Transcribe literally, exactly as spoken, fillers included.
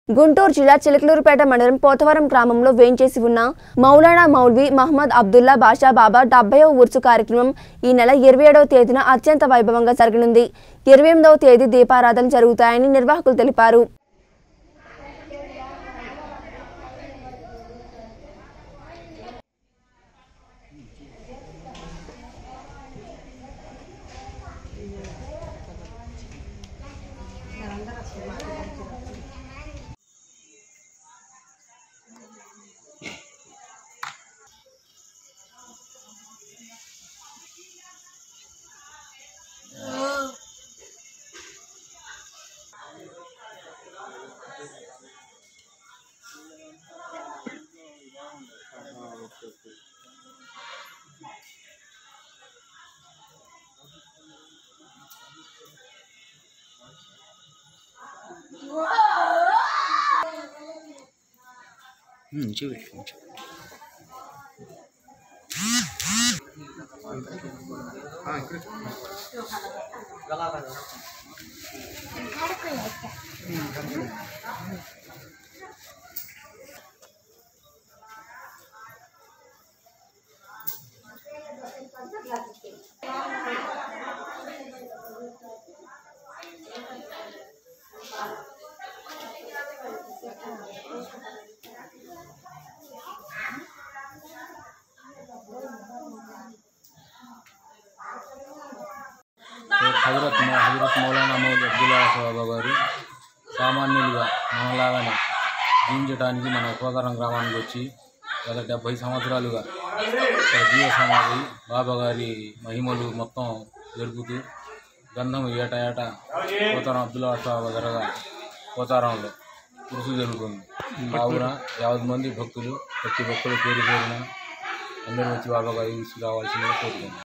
గుంటూరు జిల్లా చిలకలూరుపేట మండలం పోతవరం గ్రామంలో వేంచేసి ఉన్న మౌలానా మౌల్వీ మహమ్మద్ అబ్దుల్లా బాషా బాబా డెబ్బైవ ఉర్సు కార్యక్రమం ఈ నెల ఇరవై ఏడవ తేదీన అత్యంత వైభవంగా జరగనుంది. ఇరవై ఎనిమిదవ తేదీ దీపారాధనలు జరుగుతాయని నిర్వాహకులు తెలిపారు. Hmm, coba. హజరత్ హజరత్ మౌలానా మౌల్వీ అబ్దుల్లా బాబా గారు సామాన్యులుగా మనలాగానే జీవించడానికి మన పోతవరం గ్రామానికి వచ్చి గత డెబ్బై సంవత్సరాలుగా జీవ సమాధి బాబా గారి మహిమలు మొత్తం జరుపుతూ గంధం ఏటా ఏటా పోతవరం అబ్దుల్లా బాబా దర్గా పోతవరంలో కురుసు జరుగుతుంది. కావున యాభై మంది భక్తులు ప్రతి ఒక్కరు పేరు పేరున అందరూ వచ్చి బాబా గారి కావాల్సిందిగా కోరుకుంటున్నారు.